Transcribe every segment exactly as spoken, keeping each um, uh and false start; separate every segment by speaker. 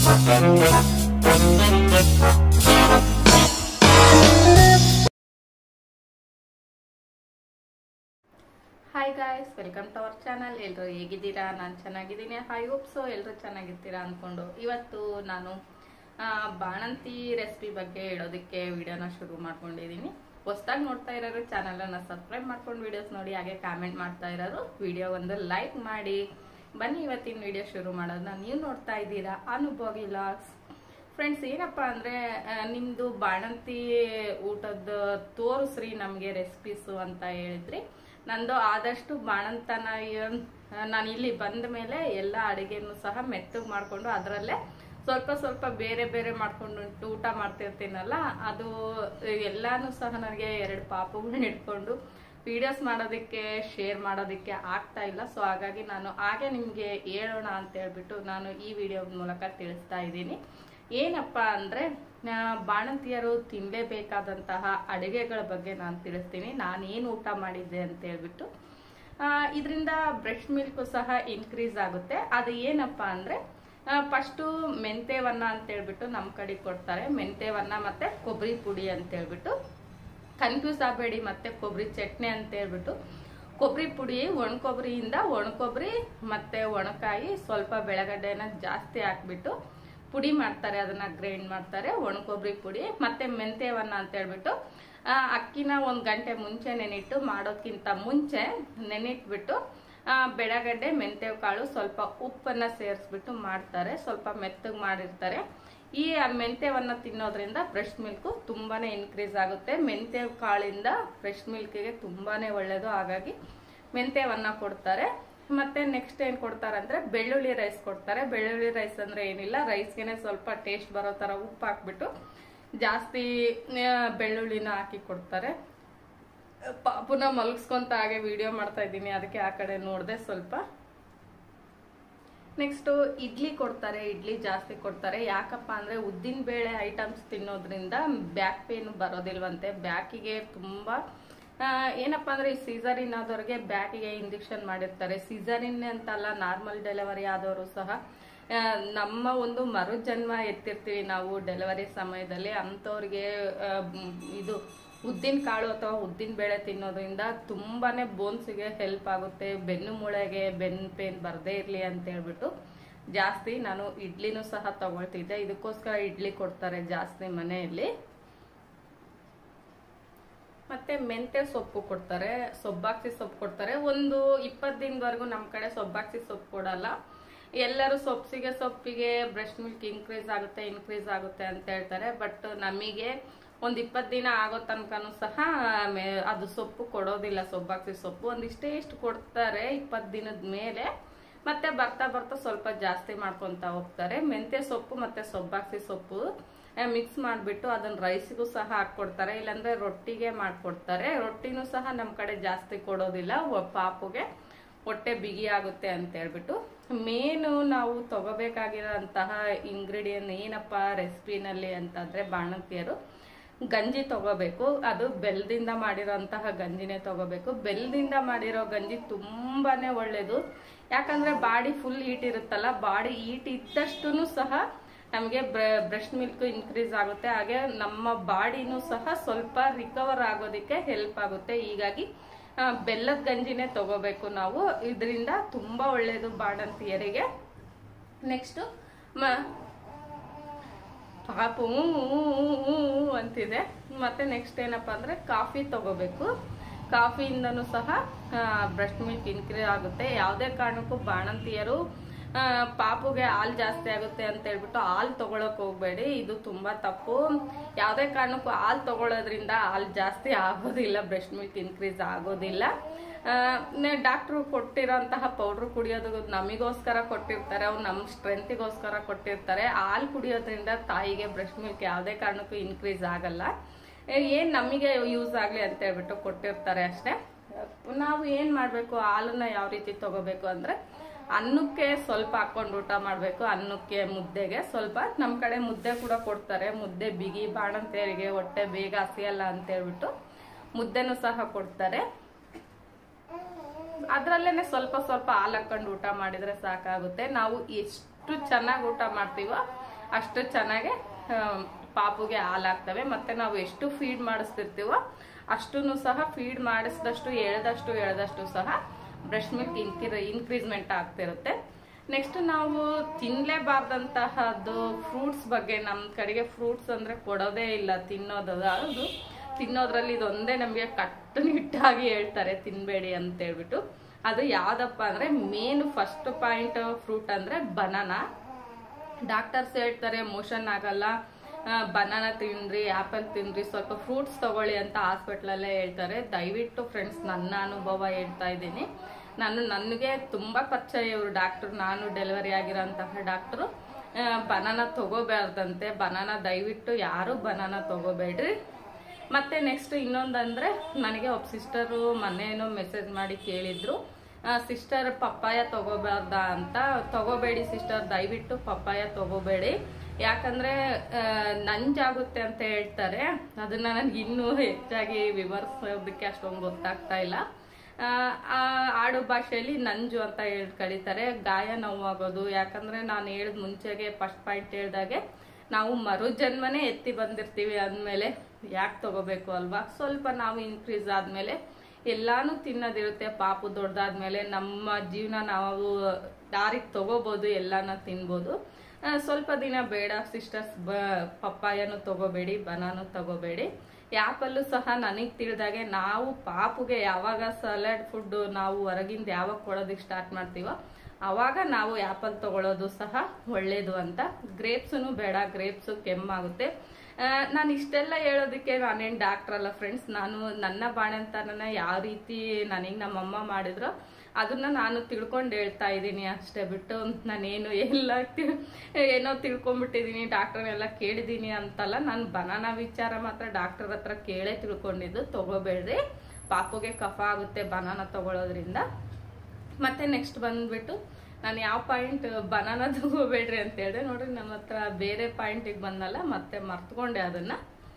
Speaker 1: Hi guys, welcome to our channel. ಎಲ್ಲರೂ ಹೇಗಿದ್ದೀರಾ? ನಾನು ಚೆನ್ನಾಗಿದ್ದೀನಿ. ಐ ಹೋಪ್ ಸೊ ಎಲ್ಲರೂ ಚೆನ್ನಾಗಿರ್ತೀರಾ ಅಂದ್ಕೊಂಡು ಇವತ್ತು ನಾನು ಬಾಣಂತಿ ರೆಸಿಪಿ ಬಗ್ಗೆ ಹೇಳೋದಕ್ಕೆ ವಿಡಿಯೋನ ಶುರು ಮಾಡ್ಕೊಂಡಿದ್ದೀನಿ. ಹೊಸದಾಗಿ ನೋಡ್ತಾ ಇರೋರು ಚಾನಲನ್ನು ಸಬ್ಸ್ಕ್ರೈಬ್ ಮಾಡ್ಕೊಂಡು ವಿಡಿಯೋಸ್ ನೋಡಿ, ಹಾಗೆ ಕಾಮೆಂಟ್ ಮಾಡ್ತಾ ಇರೋರು ವಿಡಿಯೋ ಒಂದು ಲೈಕ್ ಮಾಡಿ. ಬನ್ನಿ ಇವತ್ತಿನ ವಿಡಿಯೋ ಶುರು ಮಾಡೋದನ್ನ. ನೀವು ನೋಡ್ತಾ ಇದ್ದೀರಾ ಅನುಭವಿ ವ್ಲಾಗ್ಸ್. ಫ್ರೆಂಡ್ಸ್, ಏನಪ್ಪ ಅಂದರೆ ನಿಮ್ಮದು ಬಾಣಂತಿ ಊಟದ ತೋರಿಸ್ರಿ ನಮಗೆ ರೆಸಿಪೀಸು ಅಂತ ಹೇಳಿದ್ರಿ. ನಂದು ಆದಷ್ಟು ಬಾಣಂತನ ನಾನು ಇಲ್ಲಿ ಬಂದ ಮೇಲೆ ಎಲ್ಲ ಅಡುಗೆನೂ ಸಹ ಮೆತ್ತಗೆ ಮಾಡಿಕೊಂಡು ಅದರಲ್ಲೇ ಸ್ವಲ್ಪ ಸ್ವಲ್ಪ ಬೇರೆ ಬೇರೆ ಮಾಡ್ಕೊಂಡು ಊಟ ಮಾಡ್ತಿರ್ತೀನಲ್ಲ, ಅದು ಎಲ್ಲಾನು ಸಹ ನನಗೆ ಎರಡು ಪಾಪುಗಳನ್ನ ಇಟ್ಕೊಂಡು ವಿಡಿಯೋಸ್ ಮಾಡೋದಕ್ಕೆ ಶೇರ್ ಮಾಡೋದಕ್ಕೆ ಆಗ್ತಾ ಇಲ್ಲ. ಸೊ ಹಾಗಾಗಿ ನಾನು ಹಾಗೆ ನಿಮಗೆ ಹೇಳೋಣ ಅಂತ ಹೇಳ್ಬಿಟ್ಟು ನಾನು ಈ ವಿಡಿಯೋ ಮೂಲಕ ತಿಳಿಸ್ತಾ ಇದ್ದೀನಿ. ಏನಪ್ಪ ಅಂದರೆ ಬಾಣಂತಿಯರು ತಿನ್ನಲೇಬೇಕಾದಂತಹ ಅಡುಗೆಗಳ ಬಗ್ಗೆ ನಾನು ತಿಳಿಸ್ತೀನಿ. ನಾನೇನು ಊಟ ಮಾಡಿದ್ದೆ ಅಂತ ಹೇಳ್ಬಿಟ್ಟು. ಇದರಿಂದ ಬ್ರೆಸ್ಟ್ ಮಿಲ್ಕು ಸಹ ಇನ್ಕ್ರೀಸ್ ಆಗುತ್ತೆ. ಅದು ಏನಪ್ಪ ಅಂದರೆ ಫಸ್ಟು ಮೆಂತ್ಯವನ್ನ ಅಂತ ಹೇಳ್ಬಿಟ್ಟು ನಮ್ಮ ಕಡೆ ಕೊಡ್ತಾರೆ. ಮೆಂತ್ಯವನ್ನ ಮತ್ತು ಕೊಬ್ಬರಿ ಪುಡಿ ಅಂತ ಹೇಳ್ಬಿಟ್ಟು ಕನ್ಫ್ಯೂಸ್ ಆಗಬೇಡಿ. ಮತ್ತು ಕೊಬ್ಬರಿ ಚಟ್ನಿ ಅಂತ ಹೇಳ್ಬಿಟ್ಟು ಕೊಬ್ಬರಿ ಪುಡಿ ಒಣ ಕೊಬ್ಬರಿಯಿಂದ ಒಣ ಕೊಬ್ಬರಿ ಮತ್ತು ಒಣಕಾಯಿ ಸ್ವಲ್ಪ ಬೆಳಗಡ್ಡೆನ ಜಾಸ್ತಿ ಹಾಕ್ಬಿಟ್ಟು ಪುಡಿ ಮಾಡ್ತಾರೆ. ಅದನ್ನ ಗ್ರೈಂಡ್ ಮಾಡ್ತಾರೆ, ಒಣ ಕೊಬ್ಬರಿ ಪುಡಿ ಮತ್ತೆ ಮೆಂತ್ಯವನ್ನ ಅಂತ ಹೇಳ್ಬಿಟ್ಟು ಅಕ್ಕಿನ ಒಂದು ಗಂಟೆ ಮುಂಚೆ ನೆನಿಟ್ಟು ಮಾಡೋದಕ್ಕಿಂತ ಮುಂಚೆ ನೆನಿಟ್ಬಿಟ್ಟು ಬೆಳಗಡ್ಡೆ ಮೆಂತ್ಯ ಕಾಳು ಸ್ವಲ್ಪ ಉಪ್ಪನ್ನ ಸೇರಿಸ್ಬಿಟ್ಟು ಮಾಡ್ತಾರೆ. ಸ್ವಲ್ಪ ಮೆತ್ತಗೆ ಮಾಡಿರ್ತಾರೆ. ಈ ಮೆಂತ್ಯವನ್ನ ತಿನ್ನೋದ್ರಿಂದ ಬ್ರೆಸ್ಟ್ ಮಿಲ್ಕು ತುಂಬಾನೇ ಇನ್ಕ್ರೀಸ್ ಆಗುತ್ತೆ. ಮೆಂತ್ಯ ಕಾಳಿಂದ ಬ್ರೆಸ್ಟ್ ಮಿಲ್ಕಿಗೆ ತುಂಬಾನೇ ಒಳ್ಳೇದು. ಹಾಗಾಗಿ ಮೆಂತ್ಯವನ್ನ ಕೊಡ್ತಾರೆ. ಮತ್ತೆ ನೆಕ್ಸ್ಟ್ ಏನ್ ಕೊಡ್ತಾರೆ ಅಂದ್ರೆ ಬೆಳ್ಳುಳ್ಳಿ ರೈಸ್ ಕೊಡ್ತಾರೆ. ಬೆಳ್ಳುಳ್ಳಿ ರೈಸ್ ಅಂದ್ರೆ ಏನಿಲ್ಲ, ರೈಸ್ಗೆನೆ ಸ್ವಲ್ಪ ಟೇಸ್ಟ್ ಬರೋ ತರ ಉಪ್ಪು ಹಾಕ್ಬಿಟ್ಟು ಜಾಸ್ತಿ ಬೆಳ್ಳುಳ್ಳಿನ ಹಾಕಿ ಕೊಡ್ತಾರೆ. ಪಾಪುನ ಮಲಗಿಸ್ಕೊಂತ ಹಾಗೆ ವಿಡಿಯೋ ಮಾಡ್ತಾ ಇದ್ದೀನಿ, ಅದಕ್ಕೆ ಆ ಕಡೆ ನೋಡಿದೆ ಸ್ವಲ್ಪ. ನೆಕ್ಸ್ಟ್ ಇಡ್ಲಿ ಕೊಡ್ತಾರೆ. ಇಡ್ಲಿ ಜಾಸ್ತಿ ಕೊಡ್ತಾರೆ. ಯಾಕಪ್ಪ ಅಂದ್ರೆ ಉದ್ದಿನ ಬೇಳೆ ಐಟಮ್ಸ್ ತಿನ್ನೋದ್ರಿಂದ ಬ್ಯಾಕ್ ಪೇನ್ ಬರೋದಿಲ್ವಂತೆ. ಬ್ಯಾಕಿಗೆ ತುಂಬಾ ಏನಪ್ಪಾ ಅಂದ್ರೆ ಈ ಸೀಸರಿನ್ ಆದವ್ರಿಗೆ ಬ್ಯಾಕಿಗೆ ಇಂಜೆಕ್ಷನ್ ಮಾಡಿರ್ತಾರೆ. ಸೀಸರಿನ್ ಅಂತಲ್ಲ, ನಾರ್ಮಲ್ ಡೆಲಿವರಿ ಆದವರು ಸಹ ನಮ್ಮ ಒಂದು ಮರು ಜನ್ಮ ಎತ್ತಿರ್ತೀವಿ ನಾವು ಡೆಲಿವರಿ ಸಮಯದಲ್ಲಿ. ಅಂಥವ್ರಿಗೆ ಇದು ಉದ್ದಿನ ಕಾಳು ಅಥವಾ ಉದ್ದಿನ ಬೇಳೆ ತಿನ್ನೋದ್ರಿಂದ ತುಂಬಾನೇ ಬೋನ್ಸ್ಗೆ ಹೆಲ್ಪ್ ಆಗುತ್ತೆ. ಬೆನ್ನು ಮೂಳೆಗೆ ಬೆನ್ನು ಪೇನ್ ಬರದೇ ಇರಲಿ ಅಂತ ಹೇಳ್ಬಿಟ್ಟು ಜಾಸ್ತಿ ನಾನು ಇಡ್ಲಿನೂ ಸಹ ತಗೊಳ್ತಿದ್ದೆ. ಇದಕ್ಕೋಸ್ಕರ ಇಡ್ಲಿ ಕೊಡ್ತಾರೆ ಜಾಸ್ತಿ ಮನೆಯಲ್ಲಿ. ಮತ್ತೆ ಮೆಂತ್ಯ ಸೊಪ್ಪು ಕೊಡ್ತಾರೆ, ಸೊಬ್ಬಾಕ್ಸಿ ಸೊಪ್ಪು ಕೊಡ್ತಾರೆ. ಒಂದು ಇಪ್ಪತ್ತು ದಿನದವರೆಗೂ ನಮ್ಮ ಕಡೆ ಸೊಬ್ಬಾಕ್ಸಿ ಸೊಪ್ಪು ಕೊಡಲ್ಲ. ಎಲ್ಲರೂ ಸೊಪ್ಪಿಗೆ ಸೊಪ್ಪಿಗೆ ಬ್ರೆಸ್ಟ್ ಮಿಲ್ಕ್ ಇನ್ಕ್ರೀಸ್ ಆಗುತ್ತೆ ಇನ್ಕ್ರೀಸ್ ಆಗುತ್ತೆ ಅಂತ ಹೇಳ್ತಾರೆ. ಬಟ್ ನಮಗೆ ಒಂದು ಇಪ್ಪತ್ತು ದಿನ ಆಗೋ ತನಕನೂ ಸಹ ಅದು ಸೊಪ್ಪು ಕೊಡೋದಿಲ್ಲ. ಸೊಬ್ಬಾಕ್ಸಿ ಸೊಪ್ಪು ಒಂದಿಷ್ಟೇ ಇಷ್ಟು ಕೊಡ್ತಾರೆ ಇಪ್ಪತ್ತು ದಿನದ ಮೇಲೆ. ಮತ್ತೆ ಬರ್ತಾ ಬರ್ತಾ ಸ್ವಲ್ಪ ಜಾಸ್ತಿ ಮಾಡ್ಕೊಂತ ಹೋಗ್ತಾರೆ. ಮೆಂತ್ಯ ಸೊಪ್ಪು ಮತ್ತೆ ಸೊಬ್ಬಾಕ್ಸಿ ಸೊಪ್ಪು ಮಿಕ್ಸ್ ಮಾಡಿಬಿಟ್ಟು ಅದನ್ನ ರೈಸ್ಗೂ ಸಹ ಹಾಕ್ಕೊಡ್ತಾರೆ, ಇಲ್ಲಾಂದ್ರೆ ರೊಟ್ಟಿಗೆ ಮಾಡ್ಕೊಡ್ತಾರೆ. ರೊಟ್ಟಿನೂ ಸಹ ನಮ್ಮ ಕಡೆ ಜಾಸ್ತಿ ಕೊಡೋದಿಲ್ಲ, ಪಾಪುಗೆ ಹೊಟ್ಟೆ ಬಿಗಿ ಆಗುತ್ತೆ ಅಂತ ಹೇಳ್ಬಿಟ್ಟು. ಮೇನು ನಾವು ತಗೋಬೇಕಾಗಿರೋಂತಹ ಇಂಗ್ರೀಡಿಯಂಟ್ ಏನಪ್ಪ ರೆಸಿಪಿನಲ್ಲಿ ಅಂತಂದ್ರೆ ಬಾಣಂತಿಯರು ಗಂಜಿ ತಗೋಬೇಕು. ಅದು ಬೆಲ್ಲದಿಂದ ಮಾಡಿರೋಂತಹ ಗಂಜಿನೇ ತಗೋಬೇಕು. ಬೆಲ್ಲದಿಂದ ಮಾಡಿರೋ ಗಂಜಿ ತುಂಬಾನೇ ಒಳ್ಳೇದು. ಯಾಕಂದ್ರೆ ಬಾಡಿ ಫುಲ್ ಹೀಟ್ ಇರುತ್ತಲ್ಲ, ಬಾಡಿ ಹೀಟ್ ಇದ್ದಷ್ಟು ಸಹ ನಮಗೆ ಬ್ರೆಸ್ಟ್ ಮಿಲ್ಕ್ ಇನ್ಕ್ರೀಸ್ ಆಗುತ್ತೆ. ಹಾಗೆ ನಮ್ಮ ಬಾಡಿನೂ ಸಹ ಸ್ವಲ್ಪ ರಿಕವರ್ ಆಗೋದಕ್ಕೆ ಹೆಲ್ಪ್ ಆಗುತ್ತೆ. ಹೀಗಾಗಿ ಬೆಲ್ಲದ ಗಂಜಿನೇ ತಗೋಬೇಕು ನಾವು. ಇದರಿಂದ ತುಂಬಾ ಒಳ್ಳೇದು ಬಾಣಂತಿಯರಿಗೆ. ನೆಕ್ಸ್ಟ್ ಪಾಪು ಅಂತಿದೆ. ಮತ್ತೆ ನೆಕ್ಸ್ಟ್ ಏನಪ್ಪಾ ಅಂದ್ರೆ ಕಾಫಿ ತಗೋಬೇಕು. ಕಾಫಿಯಿಂದನೂ ಸಹ ಬ್ರೆಸ್ಟ್ ಮಿಲ್ಕ್ ಇನ್ಕ್ರೀಸ್ ಆಗುತ್ತೆ. ಯಾವುದೇ ಕಾರಣಕ್ಕೂ ಬಾಣಂತಿಯರು ಪಾಪುಗೆ ಹಾಲು ಜಾಸ್ತಿ ಆಗುತ್ತೆ ಅಂತ ಹೇಳ್ಬಿಟ್ಟು ಹಾಲು ತಗೊಳಕ್ ಹೋಗ್ಬೇಡಿ. ಇದು ತುಂಬಾ ತಪ್ಪು. ಯಾವುದೇ ಕಾರಣಕ್ಕೂ ಹಾಲು ತಗೊಳ್ಳೋದ್ರಿಂದ ಹಾಲು ಜಾಸ್ತಿ ಆಗೋದಿಲ್ಲ, ಬ್ರೆಸ್ಟ್ ಮಿಲ್ಕ್ ಇನ್ಕ್ರೀಸ್ ಆಗೋದಿಲ್ಲ. ಡಾಕ್ಟ್ರು ಕೊಟ್ಟಿರೋಂತಹ ಪೌಡ್ರ್ ಕುಡಿಯೋದು ನಮಗೋಸ್ಕರ ಕೊಟ್ಟಿರ್ತಾರೆ, ಅವ್ರು ನಮ್ಮ ಸ್ಟ್ರೆಂತಿಗೋಸ್ಕರ ಕೊಟ್ಟಿರ್ತಾರೆ. ಹಾಲು ಕುಡಿಯೋದ್ರಿಂದ ತಾಯಿಗೆ ಬ್ರೆಸ್ಟ್ ಮಿಲ್ಕ್ ಯಾವುದೇ ಕಾರಣಕ್ಕೂ ಇನ್ಕ್ರೀಸ್ ಆಗಲ್ಲ. ಏನ್ ನಮಗೆ ಯೂಸ್ ಆಗ್ಲಿ ಅಂತ ಹೇಳ್ಬಿಟ್ಟು ಕೊಟ್ಟಿರ್ತಾರೆ ಅಷ್ಟೇ. ನಾವು ಏನ್ ಮಾಡ್ಬೇಕು, ಹಾಲನ್ನ ಯಾವ ರೀತಿ ತಗೋಬೇಕು ಅಂದ್ರೆ ಅನ್ನಕ್ಕೆ ಸ್ವಲ್ಪ ಹಾಕೊಂಡು ಊಟ ಮಾಡಬೇಕು. ಅನ್ನಕ್ಕೆ ಮುದ್ದೆಗೆ ಸ್ವಲ್ಪ, ನಮ್ಮ ಕಡೆ ಮುದ್ದೆ ಕೂಡ ಕೊಡ್ತಾರೆ. ಮುದ್ದೆ ಬಿಗಿ ಬಾಣಂತಿಯರಿಗೆ ಹೊಟ್ಟೆ ಬೇಗ ಹಸಿಯಲ್ಲ ಅಂತ ಹೇಳ್ಬಿಟ್ಟು ಮುದ್ದೆನೂ ಸಹ ಕೊಡ್ತಾರೆ. ಅದ್ರಲ್ಲೇನೆ ಸ್ವಲ್ಪ ಸ್ವಲ್ಪ ಹಾಲು ಹಾಕೊಂಡು ಊಟ ಮಾಡಿದ್ರೆ ಸಾಕಾಗುತ್ತೆ. ನಾವು ಎಷ್ಟು ಚೆನ್ನಾಗಿ ಊಟ ಮಾಡ್ತೀವೋ ಅಷ್ಟು ಚೆನ್ನಾಗಿ ಪಾಪುಗೆ ಹಾಲಾಗ್ತವೆ. ಮತ್ತು ನಾವು ಎಷ್ಟು ಫೀಡ್ ಮಾಡಿಸ್ತಿರ್ತೀವೋ ಅಷ್ಟೂ ಸಹ ಫೀಡ್ ಮಾಡಿಸಿದಷ್ಟು ಎಳೆದಷ್ಟು ಎಳೆದಷ್ಟು ಸಹ ಬ್ರೆಸ್ಟ್ ಮಿಲ್ಕ್ ಇನ್ಕ್ರಿ ಇನ್ಕ್ರೀಸ್ಮೆಂಟ್ ಆಗ್ತಿರುತ್ತೆ. ನೆಕ್ಸ್ಟ್ ನಾವು ತಿನ್ನಲೇಬಾರ್ದಂತಹದ್ದು ಫ್ರೂಟ್ಸ್ ಬಗ್ಗೆ. ನಮ್ಮ ಕಡೆಗೆ ಫ್ರೂಟ್ಸ್ ಅಂದರೆ ಕೊಡೋದೇ ಇಲ್ಲ, ತಿನ್ನೋದು ಅದು ತಿನ್ನೋದ್ರಲ್ಲಿ ಇದೊಂದೇ ನಮಗೆ ಕಟ್ಟುನಿಟ್ಟಾಗಿ ಹೇಳ್ತಾರೆ ತಿನ್ನಬೇಡಿ ಅಂತ ಹೇಳ್ಬಿಟ್ಟು. ಅದು ಯಾವುದಪ್ಪ ಅಂದರೆ ಮೇನ್ ಫಸ್ಟ್ ಪಾಯಿಂಟ್ ಫ್ರೂಟ್ ಅಂದರೆ ಬನಾನಾ. ಡಾಕ್ಟರ್ಸ್ ಹೇಳ್ತಾರೆ ಮೋಷನ್ ಆಗಲ್ಲ, ಬನಾನಾ ತಿನ್ರಿ, ಆ್ಯಪಲ್ ತಿನ್ರಿ, ಸ್ವಲ್ಪ ಫ್ರೂಟ್ಸ್ ತಗೊಳ್ಳಿ ಅಂತ ಹಾಸ್ಪಿಟ್ಲಲ್ಲೇ ಹೇಳ್ತಾರೆ. ದಯವಿಟ್ಟು ಫ್ರೆಂಡ್ಸ್ ನನ್ನ ಅನುಭವ ಹೇಳ್ತಾ ಇದ್ದೀನಿ. ನಾನು ನನಗೆ ತುಂಬ ಪರಿಚಯ ಇವರು ಡಾಕ್ಟ್ರು, ನಾನು ಡೆಲಿವರಿ ಆಗಿರೋಂತಹ ಡಾಕ್ಟ್ರು. ಬನಾನಾ ತಗೋಬಾರ್ದಂತೆ, ಬನಾನಾ ದಯವಿಟ್ಟು ಯಾರು ಬನಾನಾ ತಗೋಬೇಡ್ರಿ. ಮತ್ತು ನೆಕ್ಸ್ಟ್ ಇನ್ನೊಂದಂದರೆ ನನಗೆ ಒಬ್ಬ ಸಿಸ್ಟರು ಮೊನ್ನೇನೋ ಮೆಸೇಜ್ ಮಾಡಿ ಕೇಳಿದ್ರು, ಸಿಸ್ಟರ್ ಪಪ್ಪಾಯ ತಗೋಬಾರ್ದ ಅಂತ. ತಗೋಬೇಡಿ ಸಿಸ್ಟರ್, ದಯವಿಟ್ಟು ಪಪ್ಪಾಯ ತಗೋಬೇಡಿ, ಯಾಕಂದರೆ ನಂಜಾಗುತ್ತೆ ಅಂತ ಹೇಳ್ತಾರೆ. ಅದನ್ನು ನನಗೆ ಇನ್ನೂ ಹೆಚ್ಚಾಗಿ ವಿವರಿಸೋದಕ್ಕೆ ಅಷ್ಟೊಂದು ಗೊತ್ತಾಗ್ತಾ ಇಲ್ಲ. ಆಡು ಭಾಷೆಯಲ್ಲಿ ನಂಜು ಅಂತ ಹೇಳಿ ಕರೀತಾರೆ. ಗಾಯ ನೋವಾಗೋದು, ಯಾಕಂದರೆ ನಾನು ಹೇಳಿದ ಮುಂಚೆಗೆ ಫಸ್ಟ್ ಪಾಯಿಂಟ್ ಹೇಳ್ದಾಗೆ ನಾವು ಮರುಜನ್ಮನೇ ಎತ್ತಿ ಬಂದಿರ್ತೀವಿ ಅಂದಮೇಲೆ ಯಾಕೆ ತಗೋಬೇಕು ಅಲ್ವಾ. ಸ್ವಲ್ಪ ನಾವು ಇನ್ಕ್ರೀಸ್ ಆದಮೇಲೆ ಎಲ್ಲಾನು ತಿನ್ನೋದಿರುತ್ತೆ. ಪಾಪು ದೊಡ್ಡದಾದ್ಮೇಲೆ ನಮ್ಮ ಜೀವನ ನಾವು ದಾರಿಗೆ ತಗೋಬೋದು, ಎಲ್ಲಾನ ತಿನ್ಬೋದು. ಸ್ವಲ್ಪ ದಿನ ಬೇಡ ಸಿಸ್ಟರ್ಸ್, ಬ ಪಪ್ಪಾಯನು ತಗೋಬೇಡಿ, ಬನಾನು ತಗೋಬೇಡಿ. ಆ್ಯಪಲ್ಲು ಸಹ ನನಗೆ ತಿಳಿದಾಗೆ ನಾವು ಪಾಪುಗೆ ಯಾವಾಗ ಸಲಾಡ್ ಫುಡ್ಡು ನಾವು ಹೊರಗಿಂದ ಯಾವಾಗ ಕೊಡೋದಕ್ಕೆ ಸ್ಟಾರ್ಟ್ ಮಾಡ್ತೀವೋ ಆವಾಗ ನಾವು ಆ್ಯಪಲ್ ತಗೊಳ್ಳೋದು ಸಹ ಒಳ್ಳೇದು ಅಂತ. ಗ್ರೇಪ್ಸೂ ಬೇಡ, ಗ್ರೇಪ್ಸು ಕೆಮ್ಮಾಗುತ್ತೆ. ನಾನು ಇಷ್ಟೆಲ್ಲ ಹೇಳೋದಕ್ಕೆ ನಾನೇನು ಡಾಕ್ಟ್ರ್ ಅಲ್ಲ ಫ್ರೆಂಡ್ಸ್. ನಾನು ನನ್ನ ಬಾಣಂತನ ಯಾವ ರೀತಿ ನನಗೆ ನಮ್ಮಮ್ಮ ಮಾಡಿದ್ರು ಅದನ್ನ ನಾನು ತಿಳ್ಕೊಂಡು ಹೇಳ್ತಾ ಇದ್ದೀನಿ ಅಷ್ಟೇ ಬಿಟ್ಟು ನಾನೇನು ಎಲ್ಲ ಏನೋ ತಿಳ್ಕೊಂಡ್ಬಿಟ್ಟಿದ್ದೀನಿ, ಡಾಕ್ಟ್ರನ್ನೆಲ್ಲ ಕೇಳಿದ್ದೀನಿ ಅಂತಲ್ಲ. ನಾನು ಬನಾನಾ ವಿಚಾರ ಮಾತ್ರ ಡಾಕ್ಟರ್ ಹತ್ರ ಕೇಳೇ ತಿಳ್ಕೊಂಡಿದ್ದು. ತಗೋಬೇಡ್ರಿ, ಪಾಪುಗೆ ಕಫ ಆಗುತ್ತೆ ಬನಾನಾ ತಗೊಳ್ಳೋದ್ರಿಂದ. ಮತ್ತೆ ನೆಕ್ಸ್ಟ್ ಬಂದ್ಬಿಟ್ಟು ನಾನು ಯಾವ ಪಾಯಿಂಟ್ ಬನಾನಾ ತಗೋಬೇಡ್ರಿ ಅಂತ ಹೇಳಿದೆ ನೋಡ್ರಿ, ನಮ್ಮ ಹತ್ರ ಬೇರೆ ಪಾಯಿಂಟಿಗೆ ಬಂದಲ್ಲ, ಮತ್ತೆ ಮರ್ತ್ಕೊಂಡೆ ಅದನ್ನ.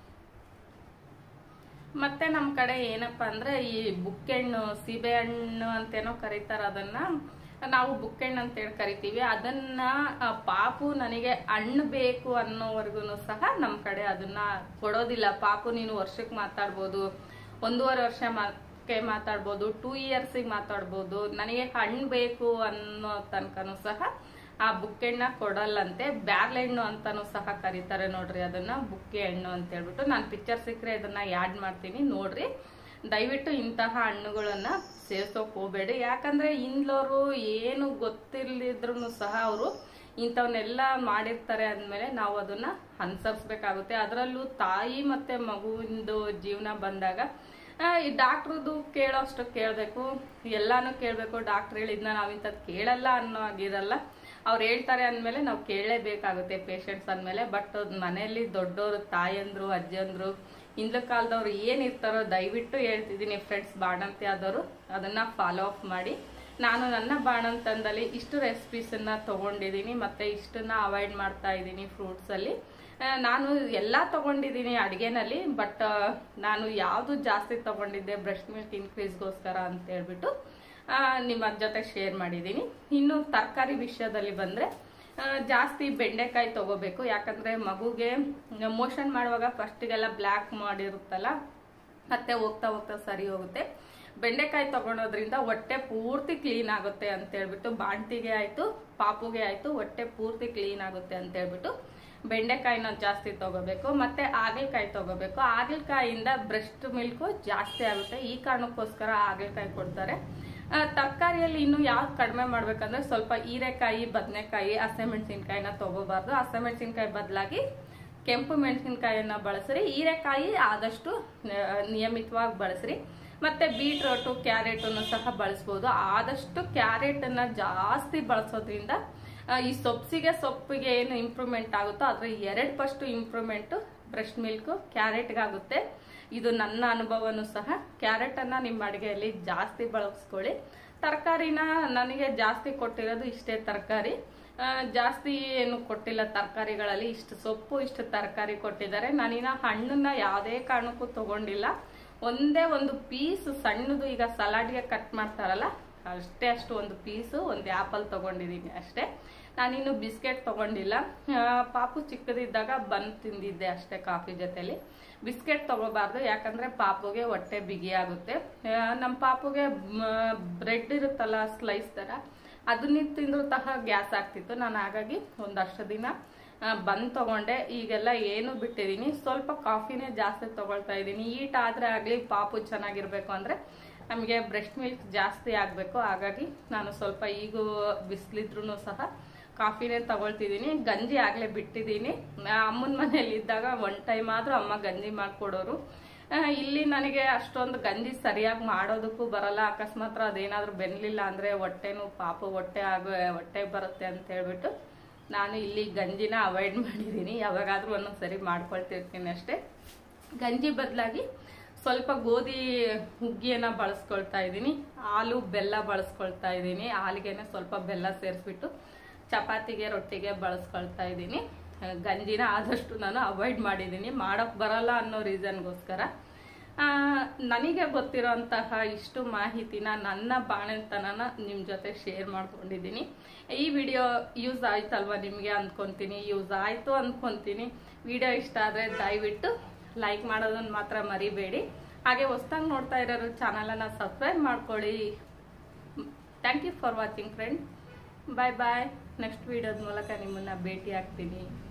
Speaker 1: ಮತ್ತೆ ನಮ್ಮ ಕಡೆ ಏನಪ್ಪಾ ಅಂದ್ರೆ ಈ ಬುಕ್ಕೆಣ್ಣು, ಸೀಬೆ ಹಣ್ಣು ಅಂತೇನೋ ಕರೀತಾರ, ಅದನ್ನ ನಾವು ಬುಕ್ಕೆಣ್ಣು ಅಂತೇಳಿ ಕರಿತೀವಿ. ಅದನ್ನ ಪಾಪು ನನಗೆ ಹಣ್ಣು ಬೇಕು ಅನ್ನೋವರೆಗೂ ಸಹ ನಮ್ಮ ಕಡೆ ಅದನ್ನ ಕೊಡೋದಿಲ್ಲ. ಪಾಪು ನೀನು ವರ್ಷಕ್ಕೆ ಮಾತಾಡ್ಬೋದು, ಒಂದೂವರೆ ವರ್ಷ ಮಾಕೆ ಮಾತಾಡ್ಬೋದು, ಟೂ ಇಯರ್ಸಿಗೆ ಮಾತಾಡ್ಬೋದು, ನನಗೆ ಹಣ್ಣು ಬೇಕು ಅನ್ನೋ ತನಕನೂ ಸಹ ಆ ಬುಕ್ಕೆಣ್ಣ ಕೊಡಲ್ಲಂತೆ. ಬ್ಯಾರ್ಲೆಣ್ಣು ಅಂತಾನು ಸಹ ಕರೀತಾರೆ ನೋಡ್ರಿ, ಅದನ್ನ ಬುಕ್ಕೆ ಹಣ್ಣು ಅಂತ ಹೇಳ್ಬಿಟ್ಟು. ನಾನು ಪಿಕ್ಚರ್ ಸಿಕ್ಕರೆ ಇದನ್ನ ಯಾಡ್ ಮಾಡ್ತೀನಿ ನೋಡ್ರಿ. ದಯವಿಟ್ಟು ಇಂತಹ ಹಣ್ಣುಗಳನ್ನ ಸೇರ್ಸೋಕ್ ಹೋಗ್ಬೇಡಿ, ಯಾಕಂದ್ರೆ ಇಂದ್ಲೋರು ಏನು ಗೊತ್ತಿರ್ಲಿದ್ರು ಸಹ ಅವರು ಇಂಥವನ್ನೆಲ್ಲ ಮಾಡಿರ್ತಾರೆ ಅಂದಮೇಲೆ ನಾವು ಅದನ್ನ ಅನುಸರಿಸ್ಬೇಕಾಗುತ್ತೆ. ಅದರಲ್ಲೂ ತಾಯಿ ಮತ್ತೆ ಮಗುವಿಂದು ಜೀವನ ಬಂದಾಗ ಈ ಡಾಕ್ಟ್ರದ್ದು ಕೇಳೋ ಅಷ್ಟು ಕೇಳಬೇಕು, ಎಲ್ಲಾನು ಕೇಳಬೇಕು. ಡಾಕ್ಟ್ರ್ ಹೇಳಿದ್ನ ನಾವು ಇಂಥದ್ದು ಕೇಳಲ್ಲ ಅನ್ನೋ ಆಗಿರಲ್ಲ. ಅವ್ರು ಹೇಳ್ತಾರೆ ಅಂದಮೇಲೆ ನಾವು ಕೇಳಲೇಬೇಕಾಗುತ್ತೆ ಪೇಷಂಟ್ಸ್ ಅಂದಮೇಲೆ. ಬಟ್ ಮನೆಯಲ್ಲಿ ದೊಡ್ಡವರು, ತಾಯಂದ್ರು, ಅಜ್ಜಂದ್ರು, ಹಿಂದಿನ ಕಾಲದವ್ರು ಏನಿರ್ತಾರೋ ದಯವಿಟ್ಟು ಹೇಳ್ತಿದ್ದೀನಿ ಫ್ರೆಂಡ್ಸ್, ಬಾಣಂತಿ ಆದವರು ಅದನ್ನ ಫಾಲೋ ಅಪ್ ಮಾಡಿ. ನಾನು ನನ್ನ ಬಾಣಂತನದಲ್ಲಿ ಇಷ್ಟು ರೆಸಿಪೀಸನ್ನ ತೊಗೊಂಡಿದ್ದೀನಿ, ಮತ್ತು ಇಷ್ಟನ್ನ ಅವಾಯ್ಡ್ ಮಾಡ್ತಾ ಇದ್ದೀನಿ ಫ್ರೂಟ್ಸಲ್ಲಿ. ನಾನು ಎಲ್ಲ ತೊಗೊಂಡಿದ್ದೀನಿ ಅಡುಗೆನಲ್ಲಿ, ಬಟ್ ನಾನು ಯಾವುದು ಜಾಸ್ತಿ ತೊಗೊಂಡಿದ್ದೆ ಬ್ರೆಸ್ಟ್ ಮಿಲ್ಕ್ ಇನ್ಕ್ರೀಸ್ಗೋಸ್ಕರ ಅಂತ ಹೇಳ್ಬಿಟ್ಟು ನಿಮ್ಮ ಜೊತೆ ಶೇರ್ ಮಾಡಿದ್ದೀನಿ. ಇನ್ನು ತರಕಾರಿ ವಿಷಯದಲ್ಲಿ ಬಂದರೆ ಜಾಸ್ತಿ ಬೆಂಡೆಕಾಯಿ ತಗೋಬೇಕು, ಯಾಕಂದರೆ ಮಗುಗೆ ಮೋಷನ್ ಮಾಡುವಾಗ ಫಸ್ಟಿಗೆಲ್ಲ ಬ್ಲ್ಯಾಕ್ ಮಾಡಿರುತ್ತಲ್ಲ, ಮತ್ತೆ ಹೋಗ್ತಾ ಹೋಗ್ತಾ ಸರಿ ಹೋಗುತ್ತೆ. ಬೆಂಡೆಕಾಯಿ ತಗೊಳೋದ್ರಿಂದ ಹೊಟ್ಟೆ ಪೂರ್ತಿ ಕ್ಲೀನ್ ಆಗುತ್ತೆ ಅಂತ ಹೇಳ್ಬಿಟ್ಟು, ಬಾಣ್ತಿಗೆ ಆಯಿತು ಪಾಪುಗೆ ಆಯಿತು ಹೊಟ್ಟೆ ಪೂರ್ತಿ ಕ್ಲೀನ್ ಆಗುತ್ತೆ ಅಂತ ಹೇಳ್ಬಿಟ್ಟು ಬೆಂಡೆಕಾಯಿನ ಜಾಸ್ತಿ ತಗೋಬೇಕು. ಮತ್ತೆ ಹಾಗಲಕಾಯಿ ತಗೋಬೇಕು. ಹಾಗಲಕಾಯಿಯಿಂದ ಬ್ರೆಸ್ಟ್ ಮಿಲ್ಕು ಜಾಸ್ತಿ ಆಗುತ್ತೆ, ಈ ಕಾರಣಕ್ಕೋಸ್ಕರ ಹಾಗಲಕಾಯಿ ಕೊಡ್ತಾರೆ. ತರಕಾರಿಯಲ್ಲಿ ಇನ್ನು ಯಾವ್ದು ಕಡಿಮೆ ಮಾಡ್ಬೇಕಂದ್ರೆ ಸ್ವಲ್ಪ ಹೀರೆಕಾಯಿ, ಬದನೆಕಾಯಿ, ಹಸಿಮೆಣಸಿನ್ಕಾಯಿನ ತಗೋಬಾರ್ದು. ಹಸಿಮೆಣಸಿನ್ಕಾಯಿ ಬದಲಾಗಿ ಕೆಂಪು ಮೆಣಸಿನ್ಕಾಯಿನ ಬಳಸ್ರಿ. ಹೀರೆಕಾಯಿ ಆದಷ್ಟು ನಿಯಮಿತವಾಗಿ ಬಳಸ್ರಿ. ಮತ್ತೆ ಬೀಟ್ರೋಟು, ಕ್ಯಾರೆಟನ್ನು ಸಹ ಬಳಸ್ಬೋದು. ಆದಷ್ಟು ಕ್ಯಾರೆಟನ್ನು ಜಾಸ್ತಿ ಬಳಸೋದ್ರಿಂದ ಈ ಸೊಪ್ಸಿಗೆ ಸೊಪ್ಪಿಗೆ ಏನು ಇಂಪ್ರೂವ್ಮೆಂಟ್ ಆಗುತ್ತೋ ಅದ್ರ ಎರಡು ಪಷ್ಟು ಇಂಪ್ರೂವ್ಮೆಂಟು ಬ್ರೆಸ್ಟ್ ಮಿಲ್ಕು ಕ್ಯಾರೆಟ್ಗಾಗುತ್ತೆ. ಇದು ನನ್ನ ಅನುಭವನೂ ಸಹ. ಕ್ಯಾರೆಟನ್ನು ನಿಮ್ಮ ಅಡುಗೆಯಲ್ಲಿ ಜಾಸ್ತಿ ಬಳಸ್ಕೊಳ್ಳಿ. ತರಕಾರಿನ ನನಗೆ ಜಾಸ್ತಿ ಕೊಟ್ಟಿರೋದು ಇಷ್ಟೇ ತರಕಾರಿ, ಜಾಸ್ತಿ ಏನು ಕೊಟ್ಟಿಲ್ಲ ತರಕಾರಿಗಳಲ್ಲಿ. ಇಷ್ಟು ಸೊಪ್ಪು, ಇಷ್ಟು ತರಕಾರಿ ಕೊಟ್ಟಿದ್ದಾರೆ. ನಾನಿನ್ನ ಹಣ್ಣನ್ನ ಯಾವುದೇ ಕಾರಣಕ್ಕೂ ತಗೊಂಡಿಲ್ಲ. ಒಂದೇ ಒಂದು ಪೀಸ್ ಸಣ್ಣದು, ಈಗ ಸಲಾಡ್ಗೆ ಕಟ್ ಮಾಡ್ತಾರಲ್ಲ ಅಷ್ಟೇ, ಅಷ್ಟು ಒಂದು ಪೀಸು ಒಂದು ಆ್ಯಪಲ್ ತಗೊಂಡಿದ್ದೀನಿ ಅಷ್ಟೇ. ನಾನಿನ್ನು ಬಿಸ್ಕೆಟ್ ತೊಗೊಂಡಿಲ್ಲ. ಪಾಪು ಚಿಕ್ಕದಿದ್ದಾಗ ಬಂದು ತಿಂದಿದ್ದೆ ಅಷ್ಟೇ ಕಾಫಿ ಜೊತೆಲಿ. ಬಿಸ್ಕೆಟ್ ತೊಗೋಬಾರ್ದು, ಯಾಕಂದರೆ ಪಾಪುಗೆ ಹೊಟ್ಟೆ ಬಿಗಿ ಆಗುತ್ತೆ. ನಮ್ಮ ಪಾಪುಗೆ ಬ್ರೆಡ್ ಇರುತ್ತಲ್ಲ ಸ್ಲೈಸ್ ಥರ, ಅದನ್ನ ತಿಂದ್ರೂ ಸಹ ಗ್ಯಾಸ್ ಆಗ್ತಿತ್ತು. ನಾನು ಹಾಗಾಗಿ ಒಂದಷ್ಟು ದಿನ ಬಂದು ತೊಗೊಂಡೆ. ಈಗೆಲ್ಲ ಏನು ಬಿಟ್ಟಿದ್ದೀನಿ, ಸ್ವಲ್ಪ ಕಾಫಿನೇ ಜಾಸ್ತಿ ತೊಗೊಳ್ತಾ ಇದ್ದೀನಿ. ಈಟ್ ಆದರೆ ಆಗಲಿ ಪಾಪು ಚೆನ್ನಾಗಿರ್ಬೇಕು ಅಂದರೆ ನಮಗೆ ಬ್ರೆಸ್ಟ್ ಮಿಲ್ಕ್ ಜಾಸ್ತಿ ಆಗಬೇಕು. ಹಾಗಾಗಿ ನಾನು ಸ್ವಲ್ಪ ಈಗ ಬಿಸಿಲಿದ್ರೂ ಸಹ ಕಾಫಿನೇ ತಗೊಳ್ತಿದ್ದೀನಿ. ಗಂಜಿ ಆಗಲೇ ಬಿಟ್ಟಿದ್ದೀನಿ. ಅಮ್ಮನ ಮನೇಲಿ ಇದ್ದಾಗ ಒನ್ ಟೈಮ್ ಆದರೂ ಅಮ್ಮ ಗಂಜಿ ಮಾಡಿಕೊಡೋರು. ಇಲ್ಲಿ ನನಗೆ ಅಷ್ಟೊಂದು ಗಂಜಿ ಸರಿಯಾಗಿ ಮಾಡೋದಕ್ಕೂ ಬರಲ್ಲ. ಅಕಸ್ಮಾತ್ ಅದೇನಾದರೂ ಬೆನ್ನಲಿಲ್ಲ ಅಂದರೆ ಹೊಟ್ಟೆನೂ ಪಾಪು ಹೊಟ್ಟೆ ಆಗೋ ಹೊಟ್ಟೆ ಬರುತ್ತೆ ಅಂತ ಹೇಳ್ಬಿಟ್ಟು ನಾನು ಇಲ್ಲಿ ಗಂಜಿನ ಅವಾಯ್ಡ್ ಮಾಡಿದ್ದೀನಿ. ಯಾವಾಗಾದರೂ ಒಂದೊಂದು ಸರಿ ಮಾಡ್ಕೊಳ್ತಿರ್ತೀನಿ ಅಷ್ಟೇ. ಗಂಜಿ ಬದಲಾಗಿ ಸ್ವಲ್ಪ ಗೋಧಿ ಹುಗ್ಗಿಯನ್ನು ಬಳಸ್ಕೊಳ್ತಾ ಇದ್ದೀನಿ. ಹಾಲು ಬೆಲ್ಲ ಬಳಸ್ಕೊಳ್ತಾ ಇದ್ದೀನಿ. ಹಾಲಿಗೆನೆ ಸ್ವಲ್ಪ ಬೆಲ್ಲ ಸೇರಿಸ್ಬಿಟ್ಟು ಚಪಾತಿಗೆ ರೊಟ್ಟಿಗೆ ಬಳಸ್ಕೊಳ್ತಾ ಇದ್ದೀನಿ. ಗಂಜಿನ ಆದಷ್ಟು ನಾನು ಅವಾಯ್ಡ್ ಮಾಡಿದ್ದೀನಿ, ಮಾಡೋಕ್ಕೆ ಬರಲ್ಲ ಅನ್ನೋ ರೀಸನ್ಗೋಸ್ಕರ. ನನಗೆ ಗೊತ್ತಿರೋಂತಹ ಇಷ್ಟು ಮಾಹಿತಿನ, ನನ್ನ ಬಾಣಂತನನ ನಿಮ್ಮ ಜೊತೆ ಶೇರ್ ಮಾಡ್ಕೊಂಡಿದ್ದೀನಿ. ಈ ವಿಡಿಯೋ ಯೂಸ್ ಆಯ್ತಲ್ವ ನಿಮಗೆ ಅಂದ್ಕೊತೀನಿ. ಯೂಸ್ ಆಯಿತು ಅಂದ್ಕೊತೀನಿ. ವಿಡಿಯೋ ಇಷ್ಟ ಆದರೆ ದಯವಿಟ್ಟು ಲೈಕ್ ಮಾಡೋದನ್ನು ಮಾತ್ರ ಮರಿಬೇಡಿ. ಹಾಗೆ ಹೊಸದಾಗಿ ನೋಡ್ತಾ ಇರೋರು ಚಾನಲನ್ನು ಸಬ್ಸ್ಕ್ರೈಬ್ ಮಾಡ್ಕೊಳ್ಳಿ. Thank you for watching friend. Bye bye. Next ವಿಡಿಯೋದ ಮೂಲಕ ನಿಮ್ಮನ್ನು ಭೇಟಿ ಆಗ್ತೀನಿ.